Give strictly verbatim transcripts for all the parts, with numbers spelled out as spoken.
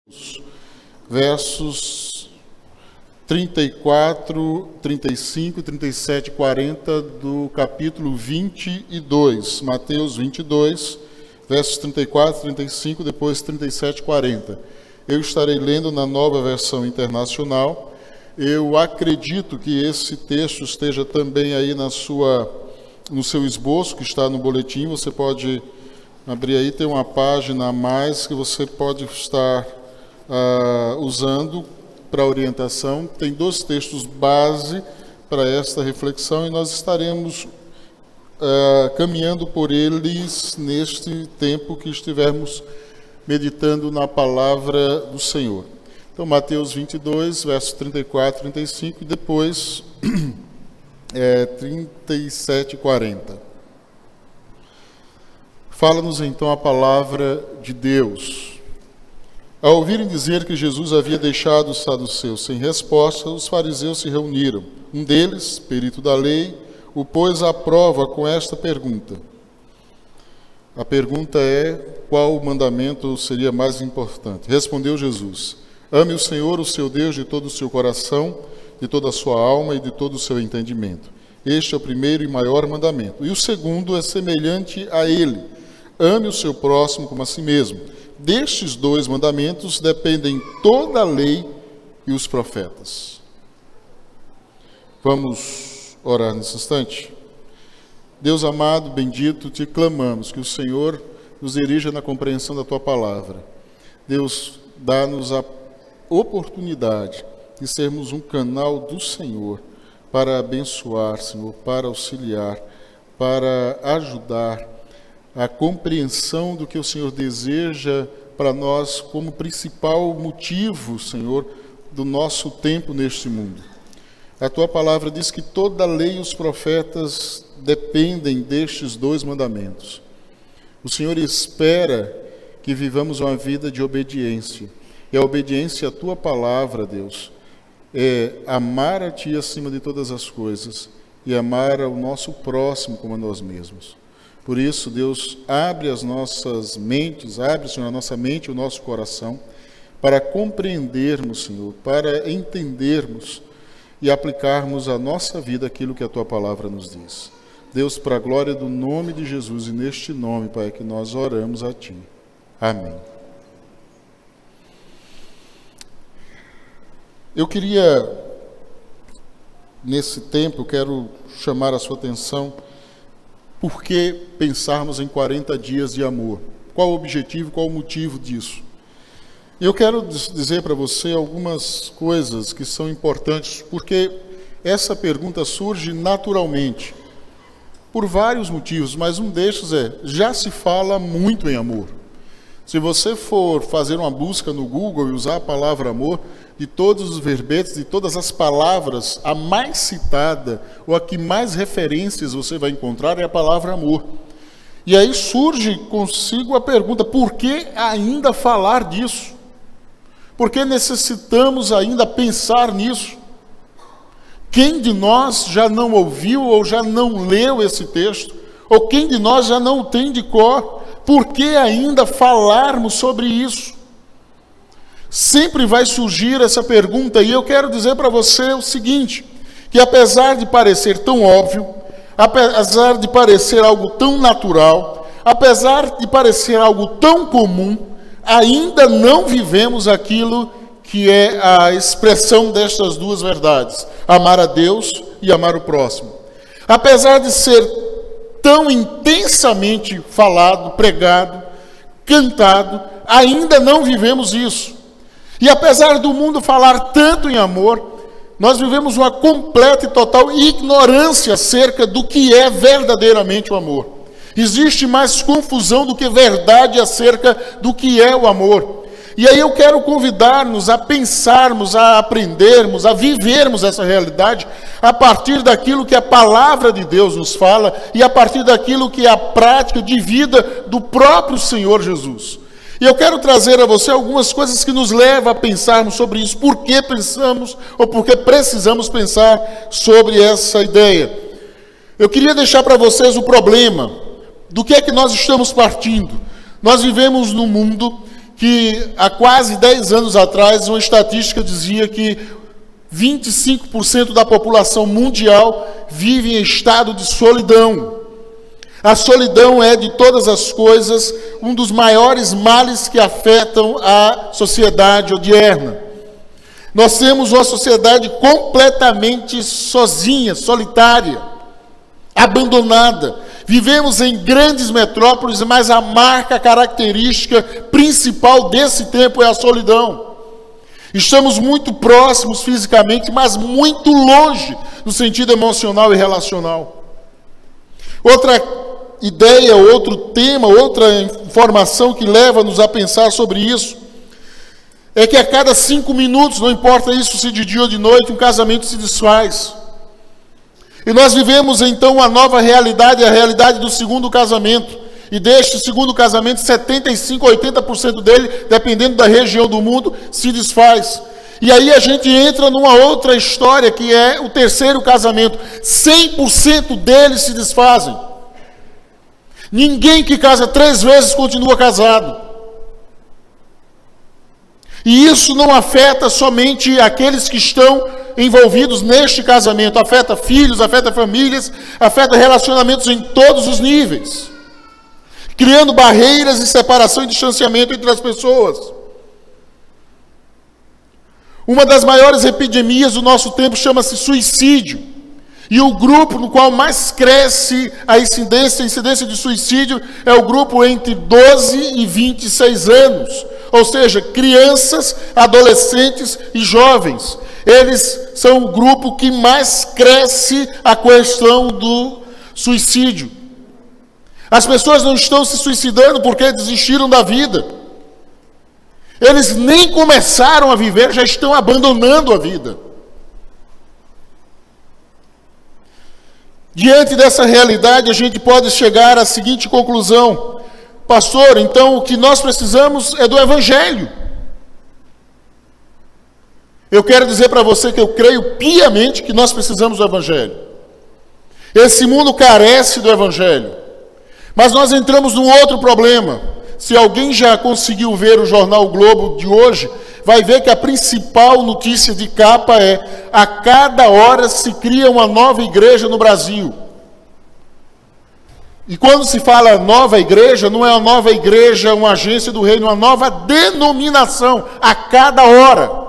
versos trinta e quatro, trinta e cinco, trinta e sete e quarenta do capítulo vinte e dois. Mateus vinte e dois, versos trinta e quatro, trinta e cinco, depois trinta e sete e quarenta. Eu estarei lendo na Nova Versão Internacional. Eu acredito que esse texto esteja também aí na sua, no seu esboço, que está no boletim. Você pode abrir aí, tem uma página a mais que você pode estar uh, usando para orientação. Tem dois textos base para esta reflexão e nós estaremos uh, caminhando por eles neste tempo que estivermos meditando na palavra do Senhor. Então, Mateus vinte e dois, versos trinta e quatro, trinta e cinco, e depois é, trinta e sete e quarenta. Fala-nos então a palavra de Deus. Ao ouvirem dizer que Jesus havia deixado os saduceus sem resposta, os fariseus se reuniram. Um deles, perito da lei, o pôs à prova com esta pergunta. A pergunta é: qual mandamento seria mais importante? Respondeu Jesus: ame o Senhor, o seu Deus, de todo o seu coração, de toda a sua alma e de todo o seu entendimento. Este é o primeiro e maior mandamento. E o segundo é semelhante a ele: ame o seu próximo como a si mesmo. Destes dois mandamentos dependem toda a lei e os profetas. Vamos orar nesse instante? Deus amado, bendito, te clamamos que o Senhor nos dirija na compreensão da tua palavra. Deus, dá-nos a oportunidade de sermos um canal do Senhor para abençoar, Senhor, para auxiliar, para ajudar a compreensão do que o Senhor deseja para nós como principal motivo, Senhor, do nosso tempo neste mundo. A tua palavra diz que toda a lei e os profetas dependem destes dois mandamentos. O Senhor espera que vivamos uma vida de obediência. E a obediência à tua palavra, Deus, é amar a ti acima de todas as coisas e amar ao nosso próximo como a nós mesmos. Por isso, Deus, abre as nossas mentes, abre, Senhor, a nossa mente e o nosso coração para compreendermos, Senhor, para entendermos e aplicarmos à nossa vida aquilo que a tua palavra nos diz. Deus, para a glória do nome de Jesus e neste nome, Pai, que nós oramos a ti. Amém. Eu queria, nesse tempo, eu quero chamar a sua atenção por que pensarmos em quarenta dias de amor. Qual o objetivo, qual o motivo disso? Eu quero dizer para você algumas coisas que são importantes, porque essa pergunta surge naturalmente, por vários motivos, mas um destes é: já se fala muito em amor. Se você for fazer uma busca no Google e usar a palavra amor, de todos os verbetes, de todas as palavras, a mais citada ou a que mais referências você vai encontrar é a palavra amor. E aí surge consigo a pergunta: por que ainda falar disso? Por que necessitamos ainda pensar nisso? Quem de nós já não ouviu ou já não leu esse texto? Ou quem de nós já não o tem de cor? Por que ainda falarmos sobre isso? Sempre vai surgir essa pergunta, e eu quero dizer para você o seguinte, que apesar de parecer tão óbvio, apesar de parecer algo tão natural, apesar de parecer algo tão comum, ainda não vivemos aquilo que é a expressão destas duas verdades: amar a Deus e amar o próximo. Apesar de ser tão intensamente falado, pregado, cantado, ainda não vivemos isso. E apesar do mundo falar tanto em amor, nós vivemos uma completa e total ignorância acerca do que é verdadeiramente o amor. Existe mais confusão do que verdade acerca do que é o amor. E aí eu quero convidar-nos a pensarmos, a aprendermos, a vivermos essa realidade a partir daquilo que a palavra de Deus nos fala e a partir daquilo que é a prática de vida do próprio Senhor Jesus. E eu quero trazer a você algumas coisas que nos levam a pensarmos sobre isso. Por que pensamos ou por que precisamos pensar sobre essa ideia? Eu queria deixar para vocês o problema. Do que é que nós estamos partindo? Nós vivemos num mundo que há quase dez anos atrás uma estatística dizia que vinte e cinco por cento da população mundial vive em estado de solidão. A solidão é, de todas as coisas, um dos maiores males que afetam a sociedade odierna. Nós temos uma sociedade completamente sozinha, solitária, abandonada. Vivemos em grandes metrópoles, mas a marca característica principal desse tempo é a solidão. Estamos muito próximos fisicamente, mas muito longe no sentido emocional e relacional. Outra ideia, outro tema, outra informação que leva-nos a pensar sobre isso, é que a cada cinco minutos, não importa isso se de dia ou de noite, um casamento se desfaz. E nós vivemos então uma nova realidade, a realidade do segundo casamento. E deste segundo casamento, setenta e cinco por cento, oitenta por cento dele, dependendo da região do mundo, se desfaz. E aí a gente entra numa outra história, que é o terceiro casamento. cem por cento deles se desfazem. Ninguém que casa três vezes continua casado. E isso não afeta somente aqueles que estão envolvidos neste casamento, afeta filhos, afeta famílias, afeta relacionamentos em todos os níveis, criando barreiras e separação e distanciamento entre as pessoas. Uma das maiores epidemias do nosso tempo chama-se suicídio. E o grupo no qual mais cresce a incidência, a incidência de suicídio é o grupo entre doze e vinte e seis anos. Ou seja, crianças, adolescentes e jovens. Eles são o grupo que mais cresce a questão do suicídio. As pessoas não estão se suicidando porque desistiram da vida. Eles nem começaram a viver, já estão abandonando a vida. Diante dessa realidade, a gente pode chegar à seguinte conclusão: pastor, então o que nós precisamos é do Evangelho. Eu quero dizer para você que eu creio piamente que nós precisamos do Evangelho. Esse mundo carece do Evangelho. Mas nós entramos num outro problema. Se alguém já conseguiu ver o jornal o Globo de hoje, vai ver que a principal notícia de capa é: a cada hora se cria uma nova igreja no Brasil. E quando se fala nova igreja, não é uma nova igreja, uma agência do reino, uma nova denominação, a cada hora.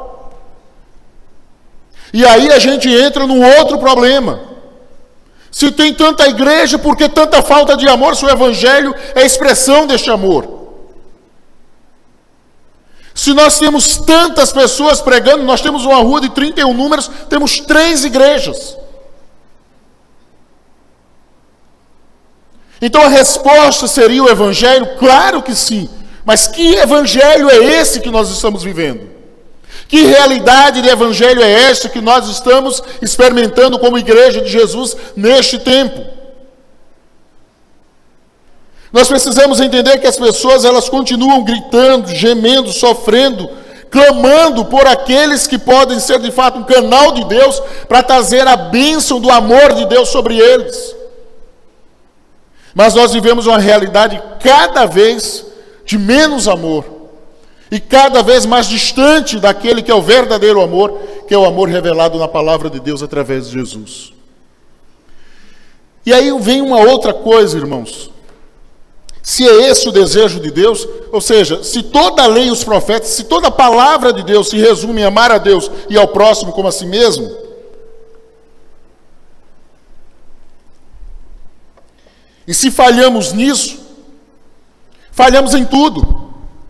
E aí a gente entra num outro problema. Se tem tanta igreja, por que tanta falta de amor se o Evangelho é a expressão deste amor? Se nós temos tantas pessoas pregando, nós temos uma rua de trinta e um números, temos três igrejas. Então a resposta seria o Evangelho? Claro que sim. Mas que Evangelho é esse que nós estamos vivendo? Que realidade de Evangelho é esta que nós estamos experimentando como igreja de Jesus neste tempo? Nós precisamos entender que as pessoas, elas continuam gritando, gemendo, sofrendo, clamando por aqueles que podem ser de fato um canal de Deus para trazer a bênção do amor de Deus sobre eles. Mas nós vivemos uma realidade cada vez de menos amor e cada vez mais distante daquele que é o verdadeiro amor, que é o amor revelado na palavra de Deus através de Jesus. E aí vem uma outra coisa, irmãos. Se é esse o desejo de Deus, ou seja, se toda a lei e os profetas, se toda a palavra de Deus se resume em amar a Deus e ao próximo como a si mesmo, e se falhamos nisso, falhamos em tudo.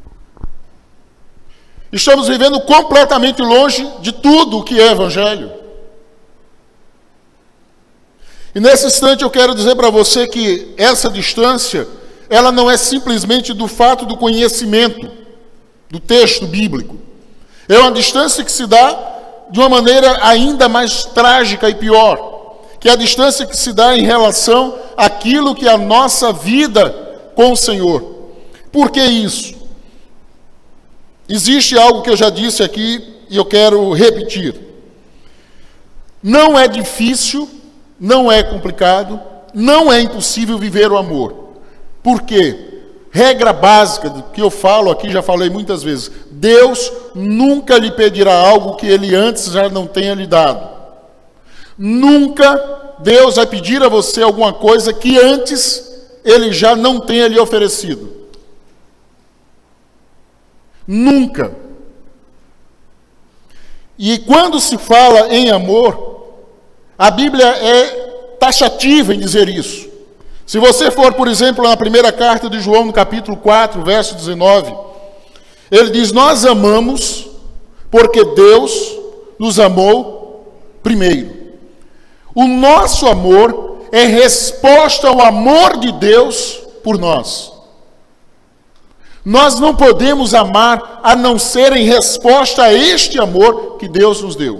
Estamos vivendo completamente longe de tudo o que é Evangelho. E nesse instante eu quero dizer para você que essa distância, ela não é simplesmente do fato do conhecimento do texto bíblico. É uma distância que se dá de uma maneira ainda mais trágica e pior, que é a distância que se dá em relação àquilo que é a nossa vida com o Senhor. Por que isso? Existe algo que eu já disse aqui e eu quero repetir. Não é difícil, não é complicado, não é impossível viver o amor. Por quê? regra básica do que eu falo aqui, já falei muitas vezes: Deus nunca lhe pedirá algo que ele antes já não tenha lhe dado. Nunca Deus vai pedir a você alguma coisa que antes ele já não tenha lhe oferecido. Nunca. E quando se fala em amor, a Bíblia é taxativa em dizer isso. Se você for, por exemplo, na primeira carta de João, no capítulo quatro, verso dezenove, ele diz: nós amamos porque Deus nos amou primeiro. O nosso amor é resposta ao amor de Deus por nós. Nós não podemos amar a não ser em resposta a este amor que Deus nos deu.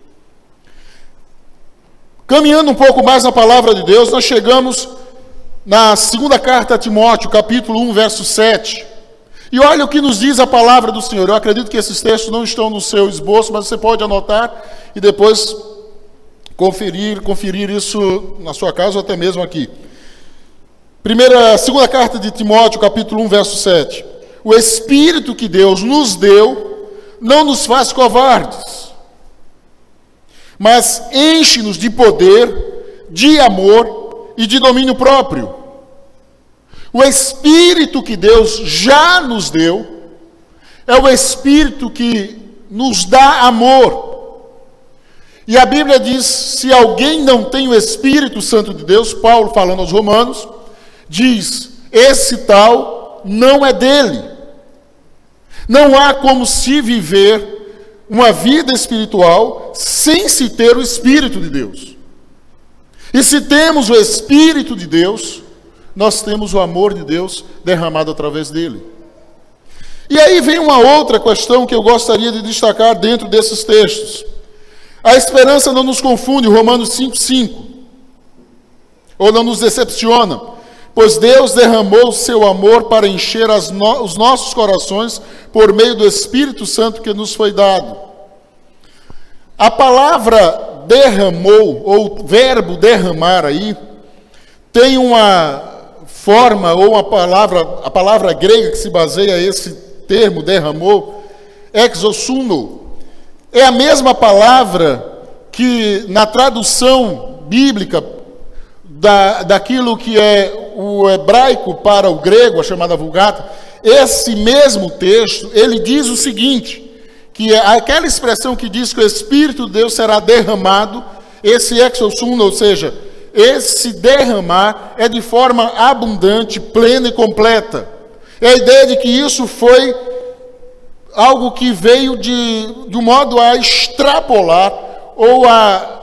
Caminhando um pouco mais na palavra de Deus, nós chegamos na segunda carta a Timóteo, capítulo um, verso sete. E olha o que nos diz a palavra do Senhor. Eu acredito que esses textos não estão no seu esboço, mas você pode anotar e depois conferir, conferir isso na sua casa ou até mesmo aqui. Primeira, segunda carta de Timóteo, capítulo um, verso sete. O Espírito que Deus nos deu não nos faz covardes, mas enche-nos de poder, de amor e de domínio próprio. O Espírito que Deus já nos deu é o Espírito que nos dá amor. E a Bíblia diz: se alguém não tem o Espírito Santo de Deus, Paulo falando aos Romanos, diz: esse tal não é dele. Não há como se viver uma vida espiritual sem se ter o Espírito de Deus. E se temos o Espírito de Deus, nós temos o amor de Deus derramado através dele. E aí vem uma outra questão que eu gostaria de destacar dentro desses textos. A esperança não nos confunde, Romanos cinco, cinco. Ou não nos decepciona, pois Deus derramou o seu amor para encher as no- os nossos corações por meio do Espírito Santo que nos foi dado. A palavra derramou, ou verbo derramar aí, tem uma forma, ou uma palavra, a palavra grega que se baseia esse termo, derramou, exosuno. É a mesma palavra que na tradução bíblica da, daquilo que é o hebraico para o grego, a chamada Vulgata, esse mesmo texto, ele diz o seguinte, que é aquela expressão que diz que o Espírito de Deus será derramado, esse exosuno, ou seja, esse derramar é de forma abundante, plena e completa. É a ideia de que isso foi algo que veio de, de um modo a extrapolar ou a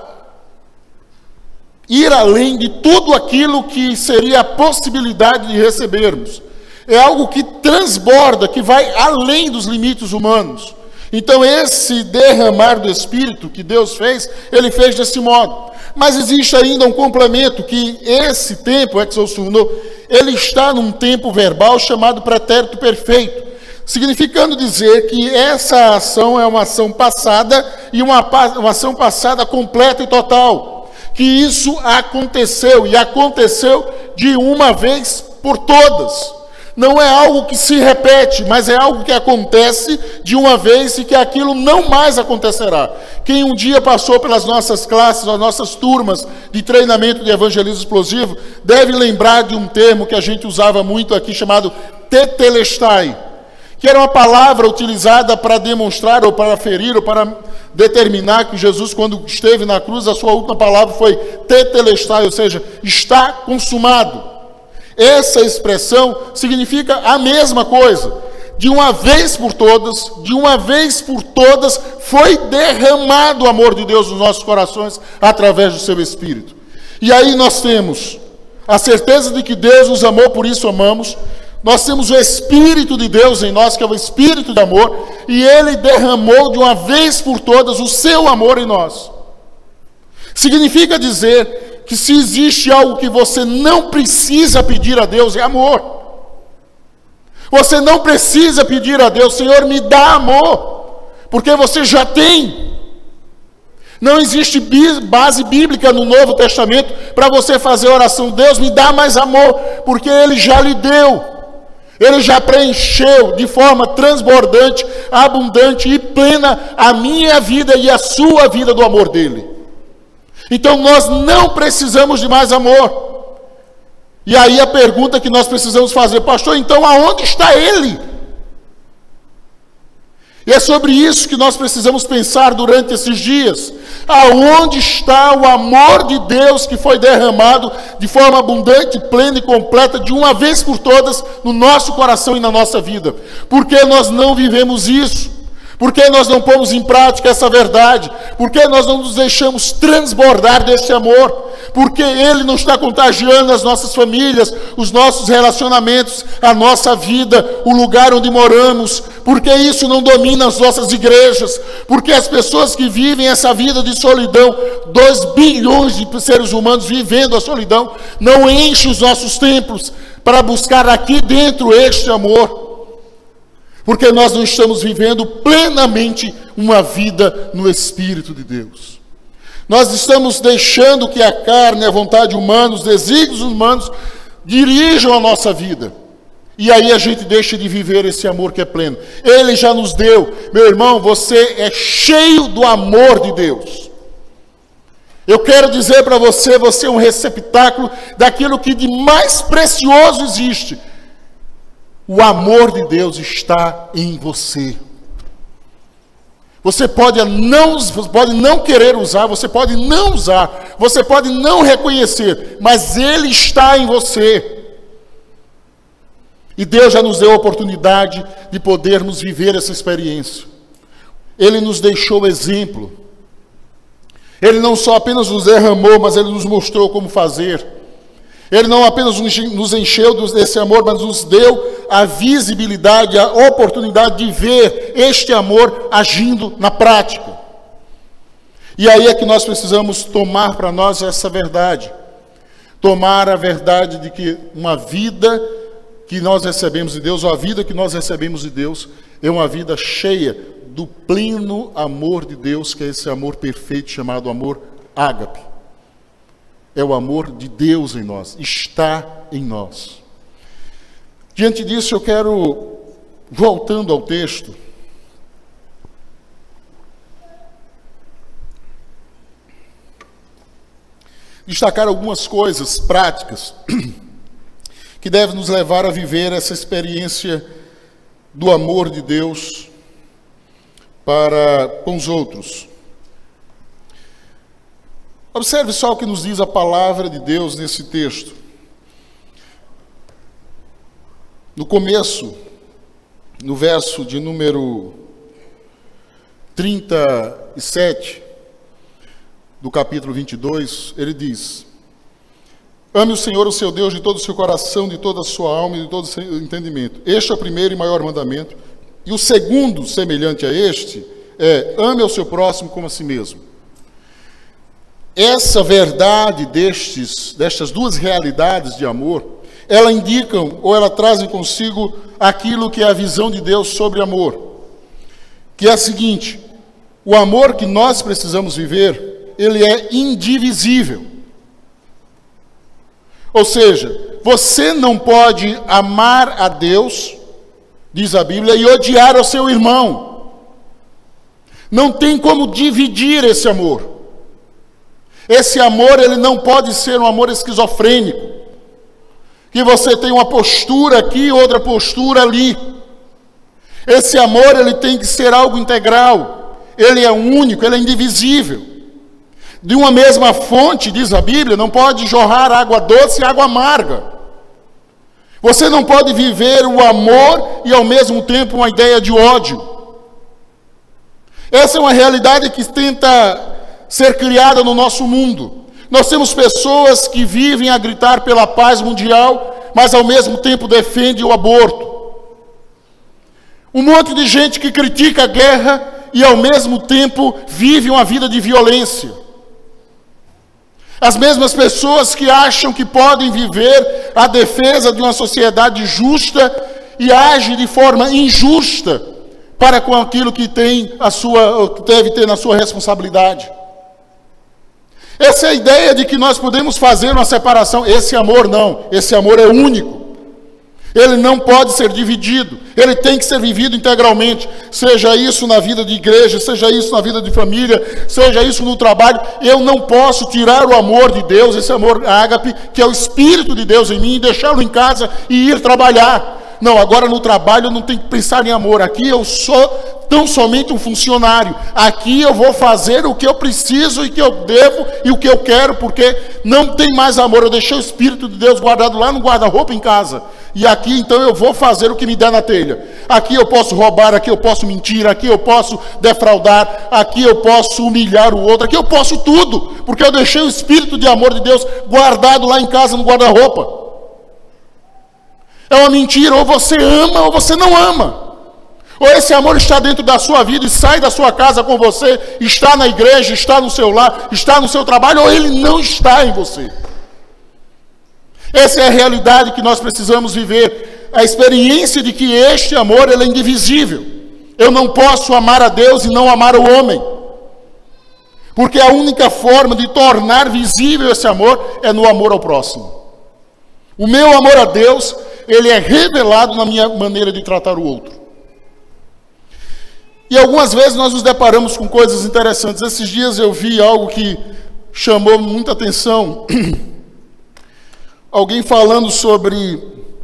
ir além de tudo aquilo que seria a possibilidade de recebermos. É algo que transborda, que vai além dos limites humanos. Então esse derramar do Espírito que Deus fez, ele fez desse modo. Mas existe ainda um complemento, que esse tempo, exosuno, ele está num tempo verbal chamado pretérito perfeito, significando dizer que essa ação é uma ação passada e uma, uma ação passada completa e total. Que isso aconteceu, e aconteceu de uma vez por todas. Não é algo que se repete, mas é algo que acontece de uma vez e que aquilo não mais acontecerá. Quem um dia passou pelas nossas classes, as nossas turmas de treinamento de evangelismo explosivo, deve lembrar de um termo que a gente usava muito aqui, chamado tetelestai, que era uma palavra utilizada para demonstrar, ou para ferir, ou para determinar que Jesus, quando esteve na cruz, a sua última palavra foi tetelestai, ou seja, está consumado. Essa expressão significa a mesma coisa. De uma vez por todas, de uma vez por todas, foi derramado o amor de Deus nos nossos corações através do seu Espírito. E aí nós temos a certeza de que Deus nos amou, por isso amamos. Nós temos o Espírito de Deus em nós, que é o Espírito de amor, e Ele derramou de uma vez por todas o seu amor em nós. Significa dizer que se existe algo que você não precisa pedir a Deus, é amor. Você não precisa pedir a Deus: Senhor, me dá amor, porque você já tem. Não existe base bíblica no Novo Testamento para você fazer oração: Deus, me dá mais amor, porque Ele já lhe deu. Ele já preencheu de forma transbordante, abundante e plena a minha vida e a sua vida do amor dele. Então nós não precisamos de mais amor. E aí a pergunta que nós precisamos fazer: pastor, então aonde está ele? E é sobre isso que nós precisamos pensar durante esses dias. Aonde está o amor de Deus que foi derramado de forma abundante, plena e completa, de uma vez por todas, no nosso coração e na nossa vida? Por que nós não vivemos isso? Por que nós não pomos em prática essa verdade? Por que nós não nos deixamos transbordar desse amor? Porque ele não está contagiando as nossas famílias, os nossos relacionamentos, a nossa vida, o lugar onde moramos? Porque isso não domina as nossas igrejas? Porque as pessoas que vivem essa vida de solidão, dois bilhões de seres humanos vivendo a solidão, não enchem os nossos templos para buscar aqui dentro este amor? Porque nós não estamos vivendo plenamente uma vida no Espírito de Deus. Nós estamos deixando que a carne, a vontade humana, os desígnios humanos dirijam a nossa vida. E aí a gente deixa de viver esse amor que é pleno. Ele já nos deu. Meu irmão, você é cheio do amor de Deus. Eu quero dizer para você, você é um receptáculo daquilo que de mais precioso existe. O amor de Deus está em você. Você pode não, pode não querer usar, você pode não usar, você pode não reconhecer, mas ele está em você. E Deus já nos deu a oportunidade de podermos viver essa experiência. Ele nos deixou exemplo. Ele não só apenas nos derramou, mas ele nos mostrou como fazer. Ele não apenas nos encheu desse amor, mas nos deu a visibilidade, a oportunidade de ver este amor agindo na prática. E aí é que nós precisamos tomar para nós essa verdade. Tomar a verdade de que uma vida que nós recebemos de Deus, ou a vida que nós recebemos de Deus, é uma vida cheia do pleno amor de Deus, que é esse amor perfeito chamado amor ágape. É o amor de Deus em nós, está em nós. Diante disso, eu quero, voltando ao texto, destacar algumas coisas práticas que devem nos levar a viver essa experiência do amor de Deus para com os outros. Observe só o que nos diz a palavra de Deus nesse texto. No começo, no verso de número trinta e sete, do capítulo vinte e dois, ele diz: ame o Senhor, o seu Deus, de todo o seu coração, de toda a sua alma e de todo o seu entendimento. Este é o primeiro e maior mandamento. E o segundo, semelhante a este, é: ame ao seu próximo como a si mesmo. Essa verdade destes, destas duas realidades de amor, ela indicam ou ela trazem consigo aquilo que é a visão de Deus sobre amor, que é a seguinte: o amor que nós precisamos viver, ele é indivisível. Ou seja, você não pode amar a Deus, diz a Bíblia, e odiar ao seu irmão. Não tem como dividir esse amor. Esse amor, ele não pode ser um amor esquizofrênico, que você tem uma postura aqui, outra postura ali. Esse amor, ele tem que ser algo integral. Ele é único, ele é indivisível. De uma mesma fonte, diz a Bíblia, não pode jorrar água doce e água amarga. Você não pode viver o amor e ao mesmo tempo uma ideia de ódio. Essa é uma realidade que tenta ser criada no nosso mundo. Nós temos pessoas que vivem a gritar pela paz mundial, mas ao mesmo tempo defendem o aborto. Um monte de gente que critica a guerra e ao mesmo tempo vive uma vida de violência. As mesmas pessoas que acham que podem viver a defesa de uma sociedade justa e agem de forma injusta para com aquilo que tem a sua, que deve ter na sua responsabilidade. Essa é a ideia de que nós podemos fazer uma separação. Esse amor não, esse amor é único. Ele não pode ser dividido, ele tem que ser vivido integralmente, seja isso na vida de igreja, seja isso na vida de família, seja isso no trabalho. Eu não posso tirar o amor de Deus, esse amor ágape, que é o Espírito de Deus em mim, e deixá-lo em casa e ir trabalhar. Não, agora no trabalho eu não tenho que pensar em amor, aqui eu sou tão somente um funcionário, aqui eu vou fazer o que eu preciso e que eu devo e o que eu quero, porque não tem mais amor, eu deixei o Espírito de Deus guardado lá no guarda-roupa em casa, e aqui então eu vou fazer o que me der na telha. Aqui eu posso roubar, aqui eu posso mentir, aqui eu posso defraudar, aqui eu posso humilhar o outro, aqui eu posso tudo, porque eu deixei o Espírito de amor de Deus guardado lá em casa no guarda-roupa. É uma mentira, ou você ama ou você não ama. Ou esse amor está dentro da sua vida e sai da sua casa com você, está na igreja, está no seu lar, está no seu trabalho, ou ele não está em você. Essa é a realidade que nós precisamos viver, a experiência de que este amor ele é indivisível. Eu não posso amar a Deus e não amar o homem, porque a única forma de tornar visível esse amor é no amor ao próximo. O meu amor a Deus, ele é revelado na minha maneira de tratar o outro. E algumas vezes nós nos deparamos com coisas interessantes. Esses dias eu vi algo que chamou muita atenção. Alguém falando sobre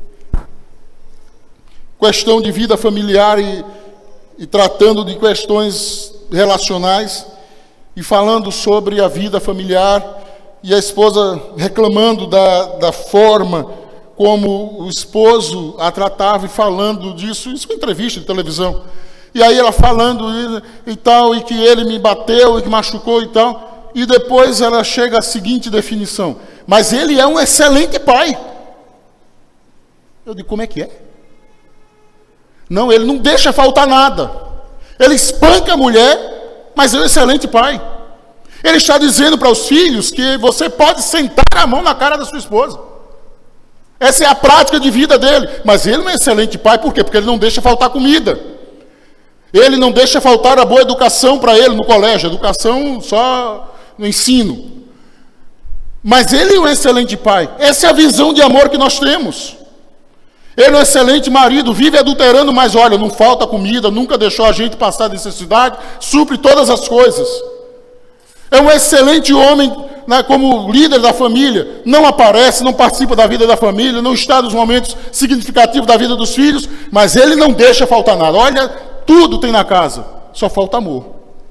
questão de vida familiar e, e tratando de questões relacionais e falando sobre a vida familiar, e a esposa reclamando da, da forma como o esposo a tratava e falando disso, isso foi entrevista de televisão. E aí ela falando e, e tal, e que ele me bateu e que machucou e tal. E depois ela chega à seguinte definição: mas ele é um excelente pai. Eu digo, como é que é? Não, ele não deixa faltar nada. Ele espanca a mulher, mas é um excelente pai. Ele está dizendo para os filhos que você pode sentar a mão na cara da sua esposa. Essa é a prática de vida dele. Mas ele é um excelente pai, por quê? Porque ele não deixa faltar comida. Ele não deixa faltar a boa educação para ele no colégio, educação só no ensino. Mas ele é um excelente pai. Essa é a visão de amor que nós temos. Ele é um excelente marido, vive adulterando, mas olha, não falta comida, nunca deixou a gente passar necessidade, supre todas as coisas. É um excelente homem, né, como líder da família, não aparece, não participa da vida da família, não está nos momentos significativos da vida dos filhos, mas ele não deixa faltar nada. Olha, tudo tem na casa, só falta amor.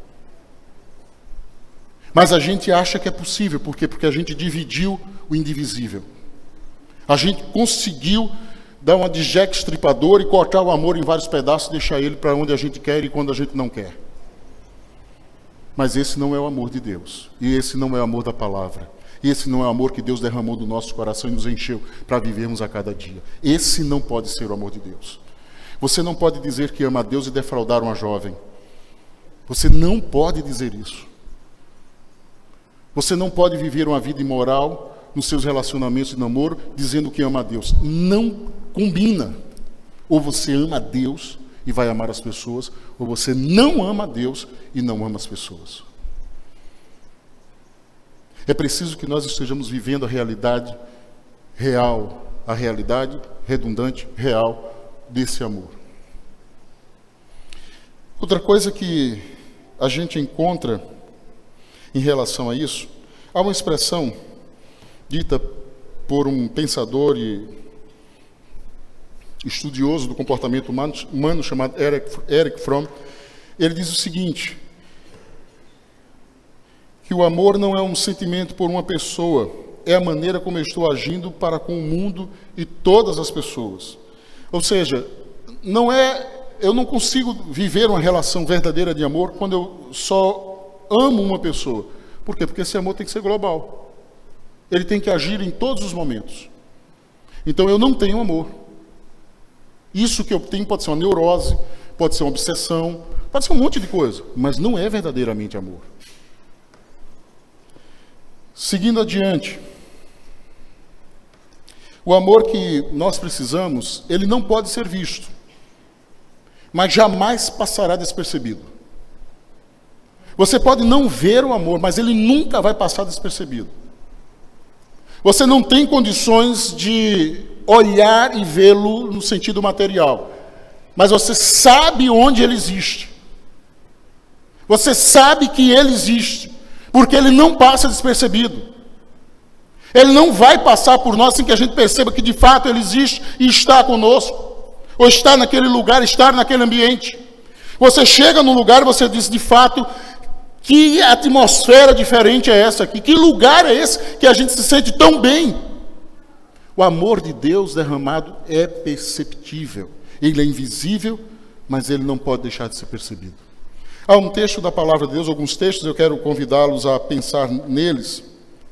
Mas a gente acha que é possível, por quê? Porque a gente dividiu o indivisível. A gente conseguiu dar uma de Jack Stripador e cortar o amor em vários pedaços, deixar ele para onde a gente quer e quando a gente não quer. Mas esse não é o amor de Deus. E esse não é o amor da palavra. E esse não é o amor que Deus derramou do nosso coração e nos encheu para vivermos a cada dia. Esse não pode ser o amor de Deus. Você não pode dizer que ama a Deus e defraudar uma jovem. Você não pode dizer isso. Você não pode viver uma vida imoral nos seus relacionamentos de namoro dizendo que ama a Deus. Não combina. Ou você ama a Deus e vai amar as pessoas, ou você não ama a Deus e não ama as pessoas. É preciso que nós estejamos vivendo a realidade real, a realidade redundante, real desse amor. Outra coisa que a gente encontra em relação a isso, há uma expressão dita por um pensador e estudioso do comportamento humano, humano chamado Erich, Erich Fromm. Ele diz o seguinte, que o amor não é um sentimento por uma pessoa, é a maneira como eu estou agindo para com o mundo e todas as pessoas. Ou seja, não é, eu não consigo viver uma relação verdadeira de amor quando eu só amo uma pessoa. Por quê? Porque esse amor tem que ser global. Ele tem que agir em todos os momentos. Então eu não tenho amor. Isso que eu tenho pode ser uma neurose, pode ser uma obsessão, pode ser um monte de coisa, mas não é verdadeiramente amor. Seguindo adiante, o amor que nós precisamos, ele não pode ser visto, mas jamais passará despercebido. Você pode não ver o amor, mas ele nunca vai passar despercebido. Você não tem condições de olhar e vê-lo no sentido material, mas você sabe onde ele existe. Você sabe que ele existe, porque ele não passa despercebido. Ele não vai passar por nós sem que a gente perceba que de fato ele existe e está conosco, ou está naquele lugar, está naquele ambiente. Você chega num lugar e você diz, de fato, que atmosfera diferente é essa aqui? Que lugar é esse que a gente se sente tão bem? O amor de Deus derramado é perceptível. Ele é invisível, mas ele não pode deixar de ser percebido. Há um texto da palavra de Deus, alguns textos, eu quero convidá-los a pensar neles.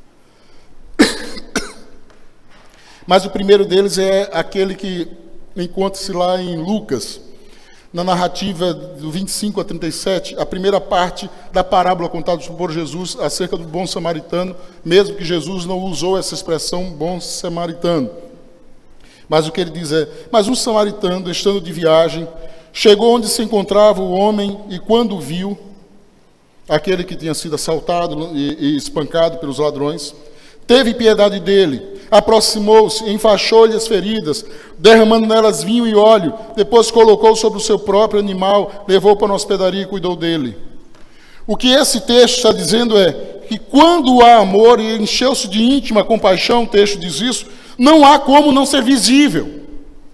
Mas o primeiro deles é aquele que encontra-se lá em Lucas, na narrativa do vinte e cinco a trinta e sete, a primeira parte da parábola contada por Jesus acerca do bom samaritano, mesmo que Jesus não usou essa expressão bom samaritano. Mas o que ele diz é, mas um samaritano, estando de viagem, chegou onde se encontrava o homem e quando viu, aquele que tinha sido assaltado e, e espancado pelos ladrões, teve piedade dele, aproximou-se, enfaixou-lhe as feridas, derramando nelas vinho e óleo, depois colocou sobre o seu próprio animal, levou para uma hospedaria e cuidou dele. O que esse texto está dizendo é que quando há amor e encheu-se de íntima compaixão, o texto diz isso, não há como não ser visível.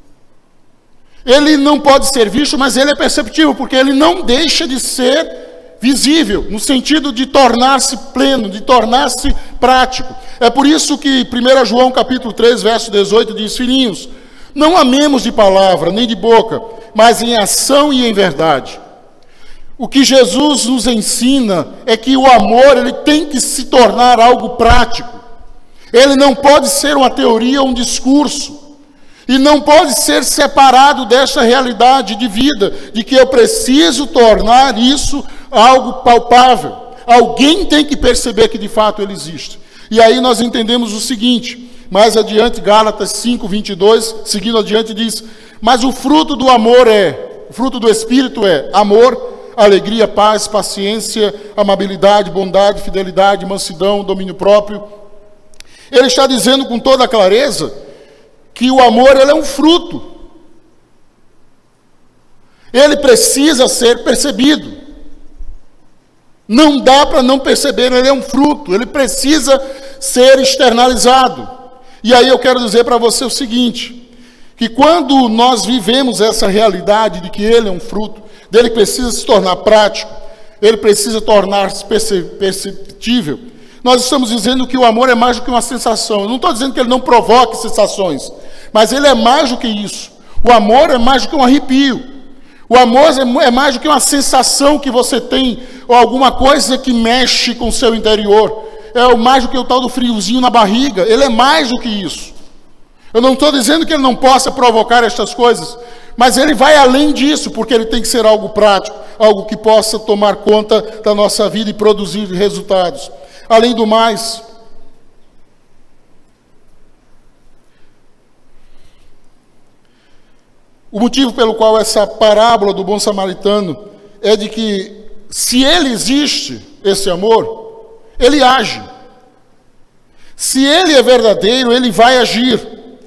Ele não pode ser visto, mas ele é perceptível, porque ele não deixa de ser visível, no sentido de tornar-se pleno, de tornar-se prático. É por isso que primeiro João capítulo três, verso dezoito diz, filhinhos, não amemos de palavra, nem de boca, mas em ação e em verdade. O que Jesus nos ensina é que o amor ele tem que se tornar algo prático. Ele não pode ser uma teoria ou um discurso. E não pode ser separado desta realidade de vida, de que eu preciso tornar isso algo palpável. Alguém tem que perceber que de fato ele existe. E aí nós entendemos o seguinte, mais adiante, Gálatas cinco, vinte e dois, seguindo adiante, diz, mas o fruto do amor é, o fruto do Espírito é amor, alegria, paz, paciência, amabilidade, bondade, fidelidade, mansidão, domínio próprio. Ele está dizendo com toda a clareza que o amor ele é um fruto. Ele precisa ser percebido. Não dá para não perceber, ele é um fruto, ele precisa ser externalizado. E aí eu quero dizer para você o seguinte, que quando nós vivemos essa realidade de que ele é um fruto, dele precisa se tornar prático, ele precisa tornar-se perceptível, nós estamos dizendo que o amor é mais do que uma sensação. Eu não estou dizendo que ele não provoque sensações, mas ele é mais do que isso. O amor é mais do que um arrepio. O amor é mais do que uma sensação que você tem, ou alguma coisa que mexe com o seu interior. É mais do que o tal do friozinho na barriga. Ele é mais do que isso. Eu não estou dizendo que ele não possa provocar estas coisas, mas ele vai além disso, porque ele tem que ser algo prático, algo que possa tomar conta da nossa vida e produzir resultados. Além do mais, o motivo pelo qual essa parábola do bom samaritano é de que, se ele existe, esse amor, ele age. Se ele é verdadeiro, ele vai agir.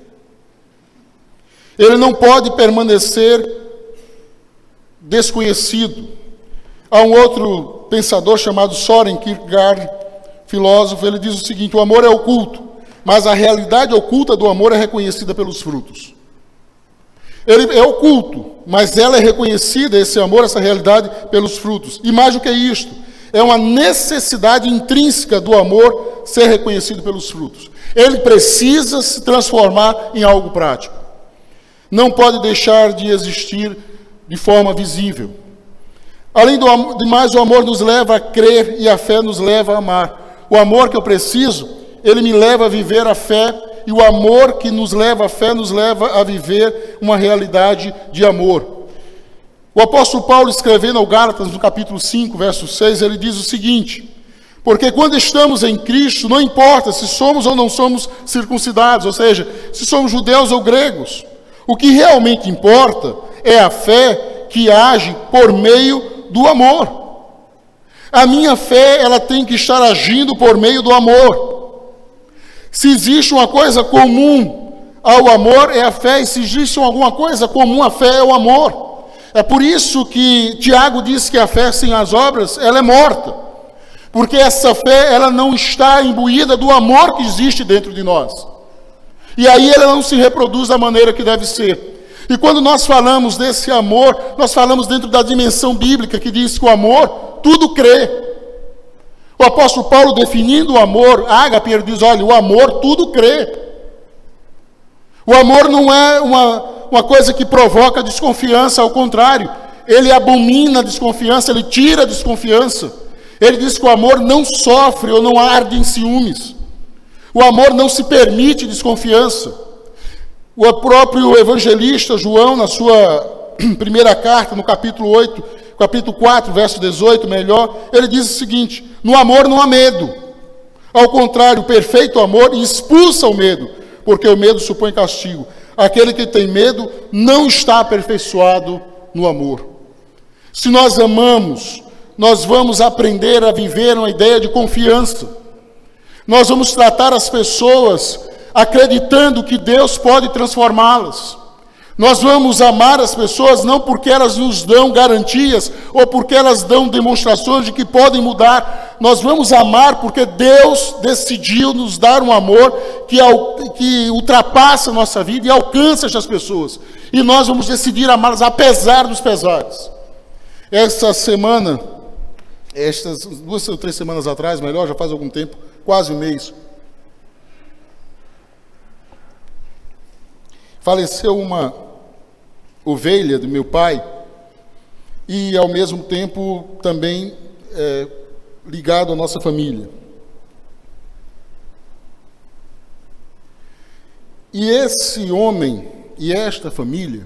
Ele não pode permanecer desconhecido. Há um outro pensador chamado Søren Kierkegaard, filósofo, ele diz o seguinte, o amor é oculto, mas a realidade oculta do amor é reconhecida pelos frutos. Ele é oculto, mas ela é reconhecida, esse amor, essa realidade, pelos frutos. E mais do que isto, é uma necessidade intrínseca do amor ser reconhecido pelos frutos. Ele precisa se transformar em algo prático. Não pode deixar de existir de forma visível. Além do de mais, o amor nos leva a crer e a fé nos leva a amar. O amor que eu preciso, ele me leva a viver a fé, e o amor que nos leva à fé nos leva a viver uma realidade de amor. O apóstolo Paulo, escrevendo ao Gálatas, no capítulo cinco, verso seis, ele diz o seguinte, porque quando estamos em Cristo, não importa se somos ou não somos circuncidados, ou seja, se somos judeus ou gregos, o que realmente importa é a fé que age por meio do amor. A minha fé, ela tem que estar agindo por meio do amor. Se existe uma coisa comum ao amor é a fé, e se existe alguma coisa comum à fé é o amor. É por isso que Tiago diz que a fé sem as obras, ela é morta. Porque essa fé, ela não está imbuída do amor que existe dentro de nós. E aí ela não se reproduz da maneira que deve ser. E quando nós falamos desse amor, nós falamos dentro da dimensão bíblica, que diz que o amor, tudo crê. O apóstolo Paulo, definindo o amor, ágape, ele diz, olha, o amor tudo crê. O amor não é uma, uma coisa que provoca desconfiança, ao contrário, ele abomina a desconfiança, ele tira a desconfiança. Ele diz que o amor não sofre ou não arde em ciúmes. O amor não se permite desconfiança. O próprio evangelista João, na sua primeira carta, no capítulo oito, capítulo quatro, verso dezoito, melhor, ele diz o seguinte: no amor não há medo. Ao contrário, o perfeito amor expulsa o medo, porque o medo supõe castigo. Aquele que tem medo não está aperfeiçoado no amor. Se nós amamos, nós vamos aprender a viver uma ideia de confiança. Nós vamos tratar as pessoas acreditando que Deus pode transformá-las. Nós vamos amar as pessoas não porque elas nos dão garantias ou porque elas dão demonstrações de que podem mudar. Nós vamos amar porque Deus decidiu nos dar um amor que, que ultrapassa a nossa vida e alcança essas pessoas. E nós vamos decidir amá-las apesar dos pesares. Essa semana, estas duas ou três semanas atrás, melhor, já faz algum tempo, quase um mês, faleceu uma ovelha do meu pai e, ao mesmo tempo, também é, ligado à nossa família. E esse homem e esta família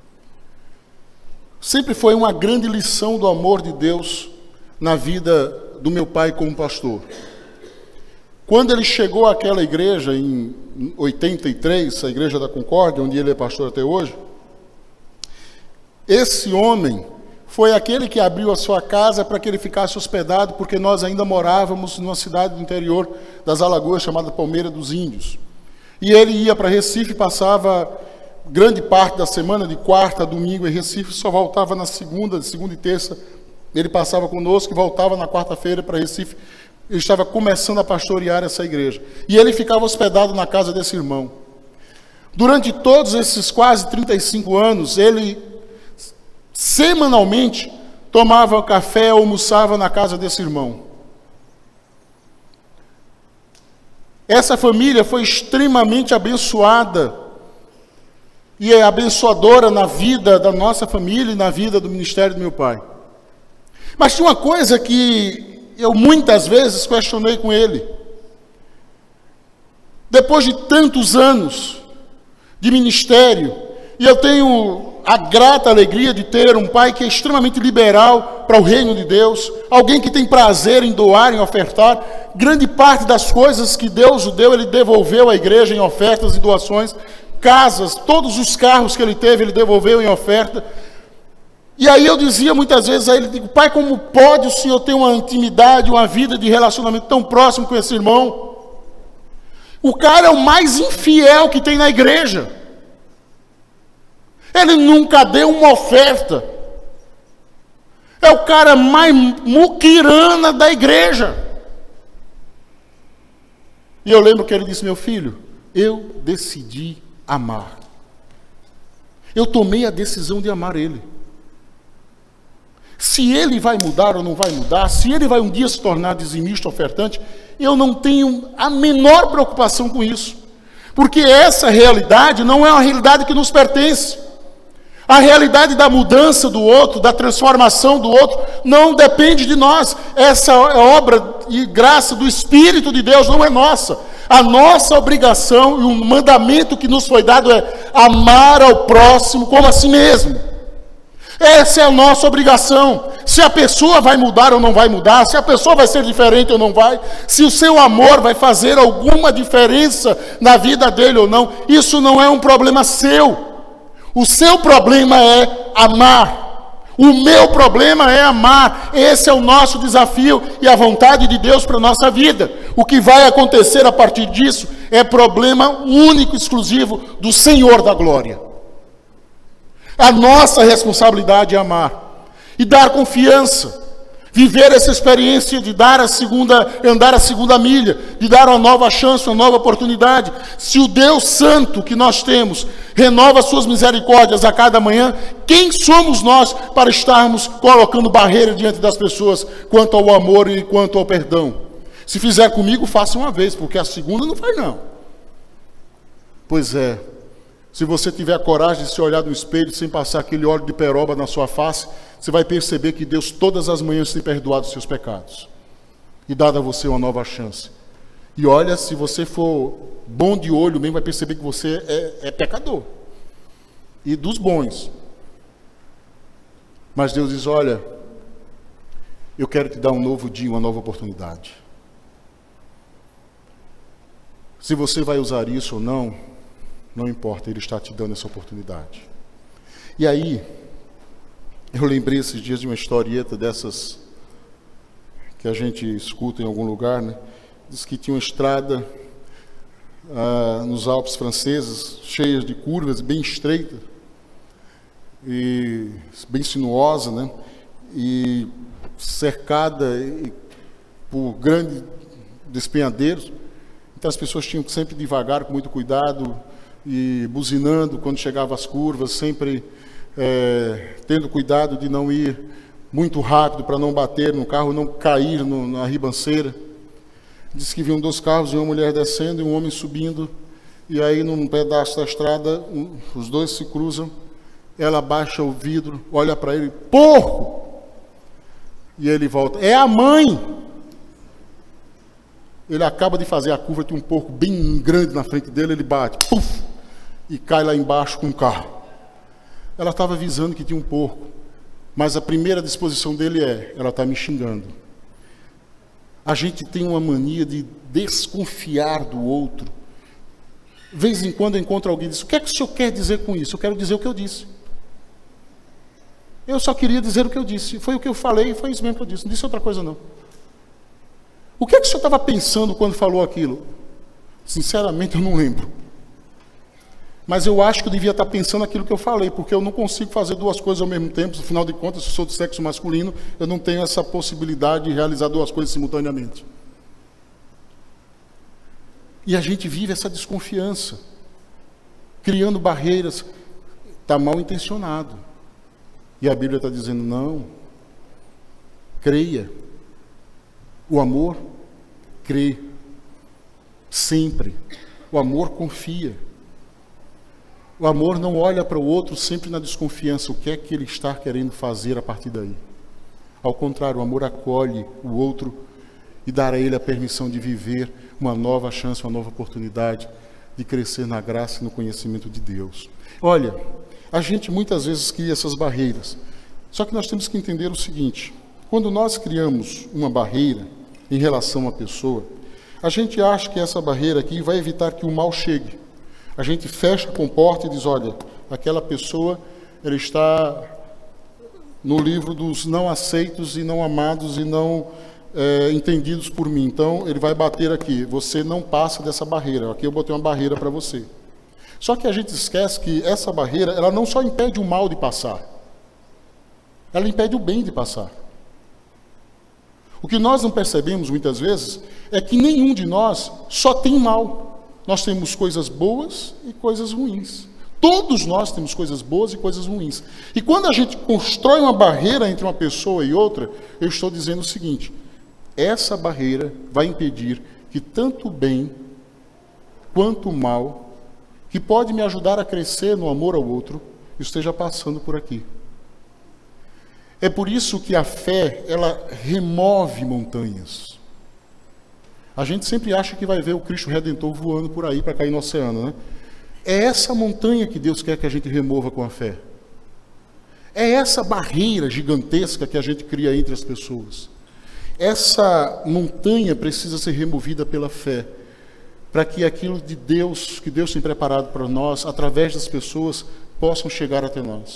sempre foi uma grande lição do amor de Deus na vida do meu pai como pastor. Quando ele chegou àquela igreja em oitenta e três, a Igreja da Concórdia, onde ele é pastor até hoje, esse homem foi aquele que abriu a sua casa para que ele ficasse hospedado, porque nós ainda morávamos numa cidade do interior das Alagoas, chamada Palmeira dos Índios. E ele ia para Recife, passava grande parte da semana, de quarta a domingo em Recife, só voltava na segunda, de segunda e terça, ele passava conosco e voltava na quarta-feira para Recife. Ele estava começando a pastorear essa igreja. E ele ficava hospedado na casa desse irmão. Durante todos esses quase trinta e cinco anos, ele semanalmente tomava café, almoçava na casa desse irmão. Essa família foi extremamente abençoada e é abençoadora na vida da nossa família e na vida do ministério do meu pai. Mas tinha uma coisa que eu muitas vezes questionei com ele. Depois de tantos anos de ministério, e eu tenho a grata alegria de ter um pai que é extremamente liberal para o reino de Deus, alguém que tem prazer em doar, em ofertar. Grande parte das coisas que Deus o deu, ele devolveu à igreja em ofertas e doações. Casas, todos os carros que ele teve, ele devolveu em oferta. E aí eu dizia muitas vezes a ele, digo, pai, como pode o senhor ter uma intimidade, uma vida de relacionamento tão próximo com esse irmão? O cara é o mais infiel que tem na igreja. Ele nunca deu uma oferta. É o cara mais muquirana da igreja. E eu lembro que ele disse, meu filho, eu decidi amar. Eu tomei a decisão de amar ele. Se ele vai mudar ou não vai mudar, se ele vai um dia se tornar dizimista, ofertante, eu não tenho a menor preocupação com isso. Porque essa realidade não é uma realidade que nos pertence. A realidade da mudança do outro, da transformação do outro, não depende de nós. Essa é obra e graça do Espírito de Deus, não é nossa. A nossa obrigação e o mandamento que nos foi dado é amar ao próximo como a si mesmo. Essa é a nossa obrigação. Se a pessoa vai mudar ou não vai mudar, se a pessoa vai ser diferente ou não vai, se o seu amor vai fazer alguma diferença na vida dele ou não, isso não é um problema seu. O seu problema é amar. O meu problema é amar. Esse é o nosso desafio e a vontade de Deus para a nossa vida. O que vai acontecer a partir disso é problema único, exclusivo do Senhor da glória. A nossa responsabilidade é amar e dar confiança. Viver essa experiência de dar a segunda, andar a segunda milha, de dar uma nova chance, uma nova oportunidade. Se o Deus Santo que nós temos renova suas misericórdias a cada manhã, quem somos nós para estarmos colocando barreira diante das pessoas quanto ao amor e quanto ao perdão? Se fizer comigo, faça uma vez, porque a segunda não faz não. Pois é, se você tiver a coragem de se olhar no espelho sem passar aquele óleo de peroba na sua face, você vai perceber que Deus todas as manhãs tem perdoado os seus pecados e dado a você uma nova chance. E olha, se você for bom de olho mesmo, vai perceber que você é, é pecador e dos bons. Mas Deus diz, olha, eu quero te dar um novo dia, uma nova oportunidade. Se você vai usar isso ou não, não importa, Ele está te dando essa oportunidade. E aí, eu lembrei esses dias de uma historieta dessas que a gente escuta em algum lugar, né? Diz que tinha uma estrada ah, nos Alpes franceses, cheia de curvas, bem estreita, e bem sinuosa, né? E cercada por grandes despenhadeiros. Então as pessoas tinham que sempre devagar, com muito cuidado, e buzinando quando chegava às curvas, sempre é, tendo cuidado de não ir muito rápido para não bater no carro, não cair no, na ribanceira. Diz que viam dois carros e uma mulher descendo e um homem subindo, e aí num pedaço da estrada um, os dois se cruzam, ela baixa o vidro, olha para ele, porco! E ele volta, é a mãe! Ele acaba de fazer a curva, tem um porco bem grande na frente dele, ele bate, puf, e cai lá embaixo com o carro. Ela estava avisando que tinha um porco, mas a primeira disposição dele é, ela está me xingando. A gente tem uma mania de desconfiar do outro. De vez em quando eu encontro alguém e diz, o que é que o senhor quer dizer com isso? Eu quero dizer o que eu disse. Eu só queria dizer o que eu disse. Foi o que eu falei e foi isso mesmo que eu disse. Não disse outra coisa não. O que é que o senhor estava pensando quando falou aquilo? Sinceramente, eu não lembro. Mas eu acho que eu devia estar pensando aquilo que eu falei, porque eu não consigo fazer duas coisas ao mesmo tempo. Afinal de contas, se eu sou do sexo masculino, eu não tenho essa possibilidade de realizar duas coisas simultaneamente. E a gente vive essa desconfiança, criando barreiras. Está mal intencionado. E a Bíblia está dizendo, não, creia. O amor crê sempre. O amor confia. O amor não olha para o outro sempre na desconfiança. O que é que ele está querendo fazer a partir daí? Ao contrário, o amor acolhe o outro e dá a ele a permissão de viver uma nova chance, uma nova oportunidade de crescer na graça e no conhecimento de Deus. Olha, a gente muitas vezes cria essas barreiras. Só que nós temos que entender o seguinte. Quando nós criamos uma barreira em relação a uma pessoa, a gente acha que essa barreira aqui vai evitar que o mal chegue. A gente fecha a comporta e diz, olha, aquela pessoa, ela está no livro dos não aceitos e não amados e não é, entendidos por mim. Então, ele vai bater aqui. Você não passa dessa barreira. Aqui eu botei uma barreira para você. Só que a gente esquece que essa barreira, ela não só impede o mal de passar. Ela impede o bem de passar. O que nós não percebemos muitas vezes é que nenhum de nós só tem mal. Nós temos coisas boas e coisas ruins. Todos nós temos coisas boas e coisas ruins. E quando a gente constrói uma barreira entre uma pessoa e outra, eu estou dizendo o seguinte, essa barreira vai impedir que tanto o bem quanto o mal, que pode me ajudar a crescer no amor ao outro, esteja passando por aqui. É por isso que a fé, ela remove montanhas. A gente sempre acha que vai ver o Cristo Redentor voando por aí para cair no oceano, né? É essa montanha que Deus quer que a gente remova com a fé. É essa barreira gigantesca que a gente cria entre as pessoas. Essa montanha precisa ser removida pela fé, para que aquilo de Deus, que Deus tem preparado para nós, através das pessoas, possam chegar até nós.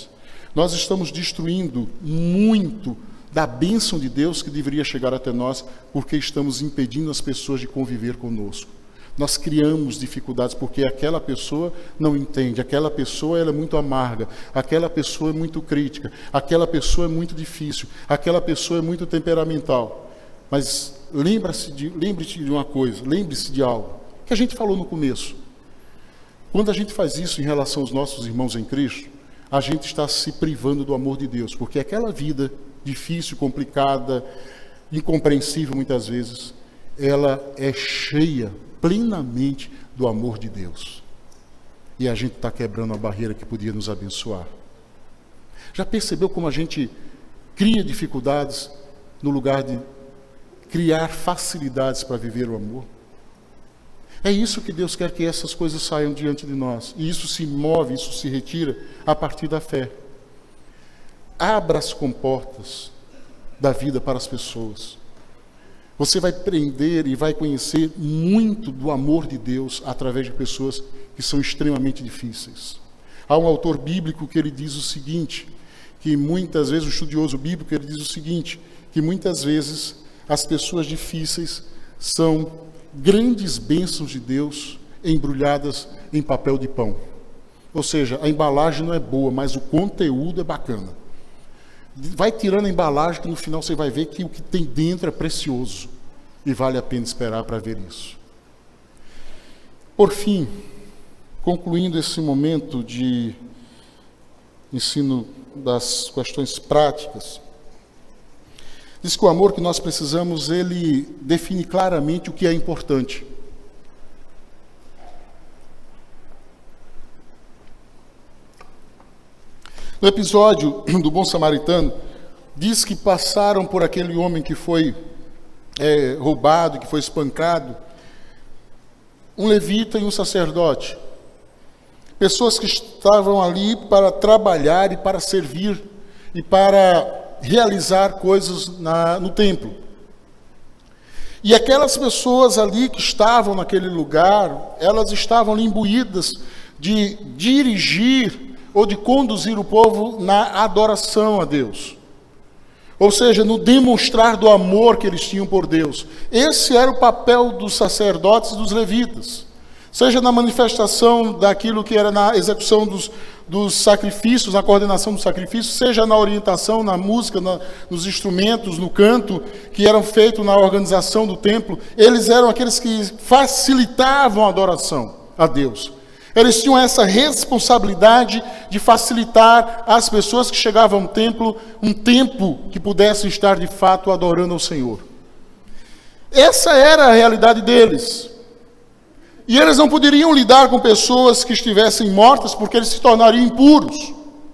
nós estamos destruindo muito da bênção de Deus que deveria chegar até nós, porque estamos impedindo as pessoas de conviver conosco. Nós criamos dificuldades porque aquela pessoa não entende, aquela pessoa ela é muito amarga, aquela pessoa é muito crítica, aquela pessoa é muito difícil, aquela pessoa é muito temperamental. Mas lembre-se de, lembre-se de uma coisa, lembre-se de algo que a gente falou no começo. Quando a gente faz isso em relação aos nossos irmãos em Cristo, a gente está se privando do amor de Deus, porque aquela vida difícil, complicada, incompreensível muitas vezes, ela é cheia plenamente do amor de Deus. E a gente está quebrando a barreira que podia nos abençoar. Já percebeu como a gente cria dificuldades no lugar de criar facilidades para viver o amor? É isso que Deus quer, que essas coisas saiam diante de nós. E isso se move, isso se retira a partir da fé. Abra as comportas da vida para as pessoas. Você vai aprender e vai conhecer muito do amor de Deus através de pessoas que são extremamente difíceis. Há um autor bíblico que ele diz o seguinte, que muitas vezes, um estudioso bíblico, ele diz o seguinte, que muitas vezes as pessoas difíceis são grandes bênçãos de Deus embrulhadas em papel de pão. Ou seja, a embalagem não é boa, mas o conteúdo é bacana. Vai tirando a embalagem que no final você vai ver que o que tem dentro é precioso. E vale a pena esperar para ver isso. Por fim, concluindo esse momento de ensino das questões práticas, diz que o amor que nós precisamos, ele define claramente o que é importante. No episódio do Bom Samaritano, diz que passaram por aquele homem que foi é, roubado, que foi espancado, um levita e um sacerdote. Pessoas que estavam ali para trabalhar e para servir e para realizar coisas na, no templo. E aquelas pessoas ali que estavam naquele lugar, elas estavam ali imbuídas de dirigir ou de conduzir o povo na adoração a Deus. Ou seja, no demonstrar do amor que eles tinham por Deus. Esse era o papel dos sacerdotes e dos levitas. Seja na manifestação daquilo que era na execução dos, dos sacrifícios, na coordenação dos sacrifícios, seja na orientação, na música, na, nos instrumentos, no canto, que eram feitos na organização do templo. Eles eram aqueles que facilitavam a adoração a Deus. Eles tinham essa responsabilidade de facilitar às pessoas que chegavam ao templo um tempo que pudessem estar de fato adorando ao Senhor. Essa era a realidade deles. E eles não poderiam lidar com pessoas que estivessem mortas, porque eles se tornariam impuros.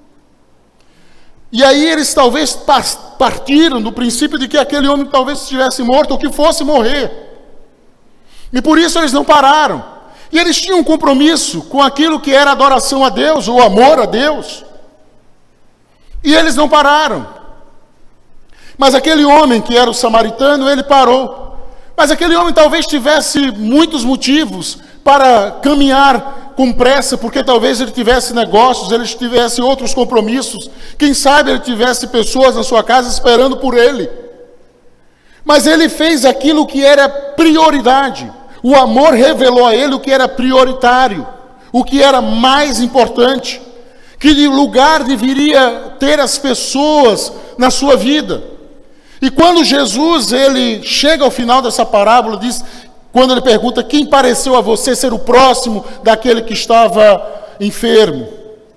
E aí eles talvez partiram do princípio de que aquele homem talvez estivesse morto ou que fosse morrer. E por isso eles não pararam. E eles tinham um compromisso com aquilo que era adoração a Deus, ou amor a Deus. E eles não pararam. Mas aquele homem que era o samaritano, ele parou. Mas aquele homem talvez tivesse muitos motivos para caminhar com pressa, porque talvez ele tivesse negócios, ele tivesse outros compromissos. Quem sabe ele tivesse pessoas na sua casa esperando por ele. Mas ele fez aquilo que era prioridade. O amor revelou a ele o que era prioritário, o que era mais importante, que lugar deveria ter as pessoas na sua vida. E quando Jesus ele chega ao final dessa parábola, diz, quando ele pergunta, quem pareceu a você ser o próximo daquele que estava enfermo?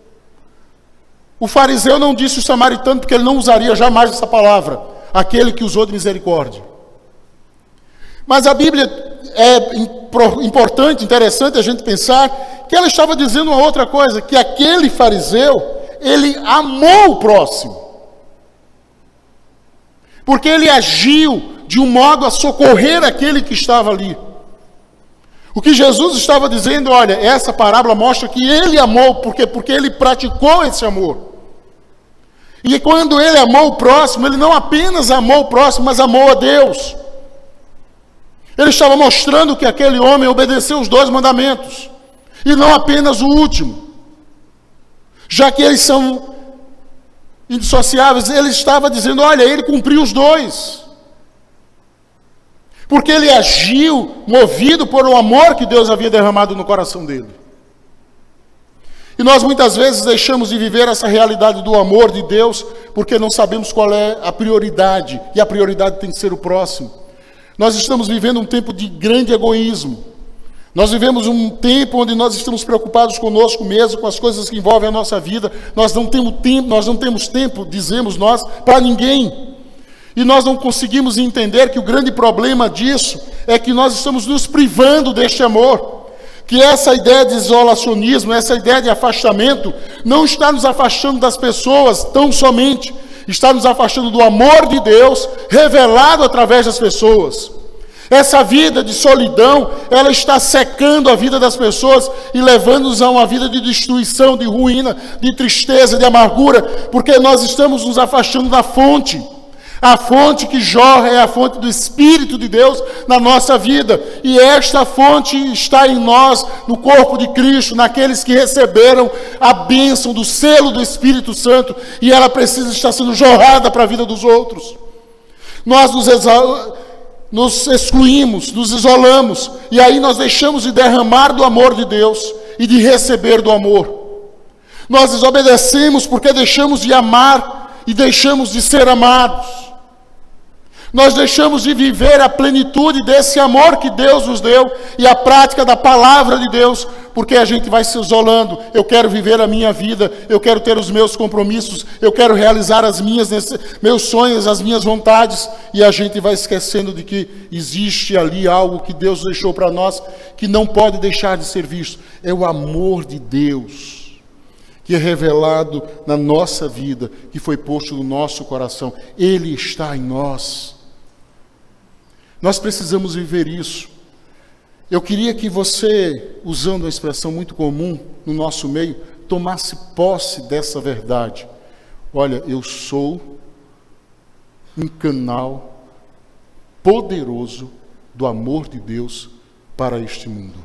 O fariseu não disse o samaritano, porque ele não usaria jamais essa palavra, aquele que usou de misericórdia. Mas a Bíblia é importante, interessante a gente pensar que ela estava dizendo uma outra coisa, que aquele fariseu, ele amou o próximo. Porque ele agiu de um modo a socorrer aquele que estava ali. O que Jesus estava dizendo, olha, essa parábola mostra que ele amou, porque, porque ele praticou esse amor. E quando ele amou o próximo, ele não apenas amou o próximo, mas amou a Deus. Ele estava mostrando que aquele homem obedeceu os dois mandamentos, e não apenas o último, já que eles são indissociáveis, ele estava dizendo, olha, ele cumpriu os dois. Porque ele agiu movido por um amor que Deus havia derramado no coração dele. E nós muitas vezes deixamos de viver essa realidade do amor de Deus, porque não sabemos qual é a prioridade, e a prioridade tem que ser o próximo. Nós estamos vivendo um tempo de grande egoísmo. Nós vivemos um tempo onde nós estamos preocupados conosco mesmo, com as coisas que envolvem a nossa vida. Nós não temos tempo, nós não temos tempo, dizemos nós, para ninguém. E nós não conseguimos entender que o grande problema disso é que nós estamos nos privando deste amor. Que essa ideia de isolacionismo, essa ideia de afastamento, não está nos afastando das pessoas tão somente, está nos afastando do amor de Deus revelado através das pessoas. Essa vida de solidão, ela está secando a vida das pessoas e levando-nos a uma vida de destruição, de ruína, de tristeza, de amargura, porque nós estamos nos afastando da fonte. A fonte que jorra é a fonte do Espírito de Deus na nossa vida. E esta fonte está em nós, no corpo de Cristo, naqueles que receberam a bênção do selo do Espírito Santo. E ela precisa estar sendo jorrada para a vida dos outros. Nós nos, nos excluímos, nos isolamos. E aí nós deixamos de derramar do amor de Deus e de receber do amor. Nós desobedecemos porque deixamos de amar e deixamos de ser amados. Nós deixamos de viver a plenitude desse amor que Deus nos deu e a prática da palavra de Deus, porque a gente vai se isolando. Eu quero viver a minha vida, eu quero ter os meus compromissos, eu quero realizar as minhas, meus sonhos, as minhas vontades, e a gente vai esquecendo de que existe ali algo que Deus deixou para nós, que não pode deixar de ser visto. É o amor de Deus, que é revelado na nossa vida, que foi posto no nosso coração. Ele está em nós. Nós precisamos viver isso. Eu queria que você, usando uma expressão muito comum no nosso meio, tomasse posse dessa verdade. Olha, eu sou um canal poderoso do amor de Deus para este mundo.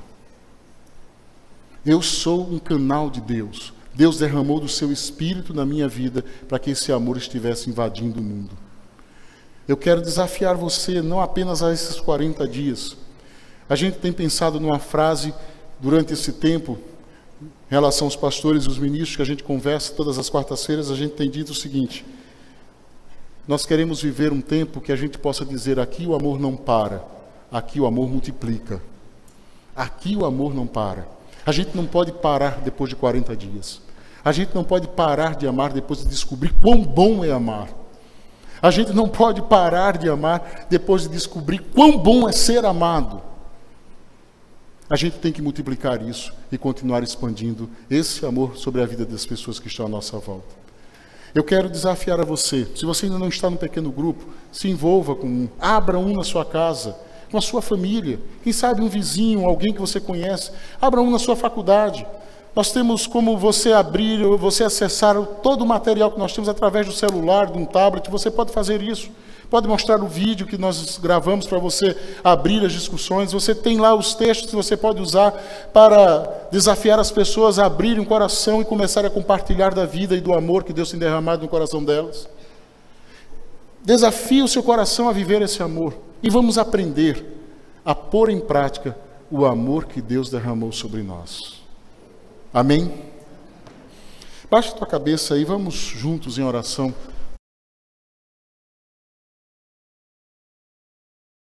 Eu sou um canal de Deus. Deus derramou do seu Espírito na minha vida para que esse amor estivesse invadindo o mundo. Eu quero desafiar você não apenas a esses quarenta dias. A gente tem pensado numa frase durante esse tempo, em relação aos pastores e os ministros que a gente conversa todas as quartas-feiras, a gente tem dito o seguinte: nós queremos viver um tempo que a gente possa dizer, aqui o amor não para, aqui o amor multiplica. Aqui o amor não para. A gente não pode parar depois de quarenta dias. A gente não pode parar de amar depois de descobrir quão bom é amar. A gente não pode parar de amar depois de descobrir quão bom é ser amado. A gente tem que multiplicar isso e continuar expandindo esse amor sobre a vida das pessoas que estão à nossa volta. Eu quero desafiar a você, se você ainda não está no pequeno grupo, se envolva com um, abra um na sua casa, com a sua família, quem sabe um vizinho, alguém que você conhece, abra um na sua faculdade. Nós temos como você abrir, você acessar todo o material que nós temos através do celular, de um tablet, você pode fazer isso. Pode mostrar o vídeo que nós gravamos para você abrir as discussões. Você tem lá os textos que você pode usar para desafiar as pessoas a abrirem o coração e começarem a compartilhar da vida e do amor que Deus tem derramado no coração delas. Desafie o seu coração a viver esse amor e vamos aprender a pôr em prática o amor que Deus derramou sobre nós. Amém? Baixa a tua cabeça aí, vamos juntos em oração.